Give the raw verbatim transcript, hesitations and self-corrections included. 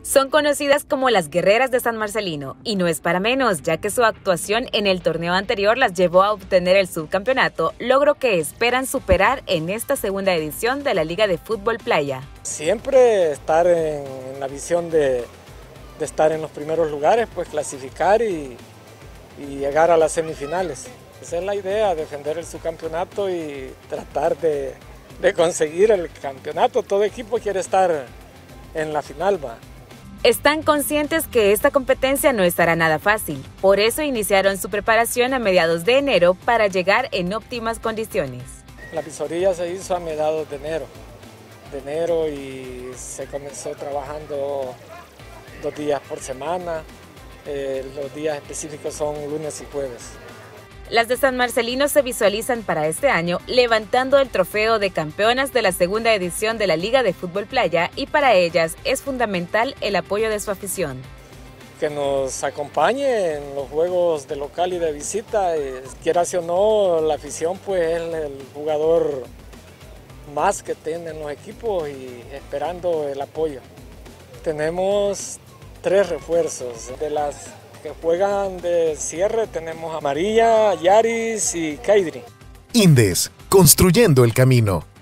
Son conocidas como las Guerreras de San Marcelino, y no es para menos, ya que su actuación en el torneo anterior las llevó a obtener el subcampeonato, logro que esperan superar en esta segunda edición de la Liga de Fútbol Playa. Siempre estar en, en la visión de, de estar en los primeros lugares, pues clasificar y, y llegar a las semifinales. Esa es la idea, defender el subcampeonato y tratar de, de conseguir el campeonato. Todo equipo quiere estar en la final, va. Están conscientes que esta competencia no estará nada fácil, por eso iniciaron su preparación a mediados de enero para llegar en óptimas condiciones. La visoría se hizo a mediados de enero, de enero y se comenzó trabajando dos días por semana, eh, los días específicos son lunes y jueves. Las de San Marcelino se visualizan para este año levantando el trofeo de campeonas de la segunda edición de la Liga de Fútbol Playa, y para ellas es fundamental el apoyo de su afición. Que nos acompañe en los juegos de local y de visita, eh, quieras o no, la afición pues es el jugador más que tienen los equipos y esperando el apoyo. Tenemos tres refuerzos de las que juegan de cierre, tenemos a María, Yaris y Kaidri. Indes, construyendo el camino.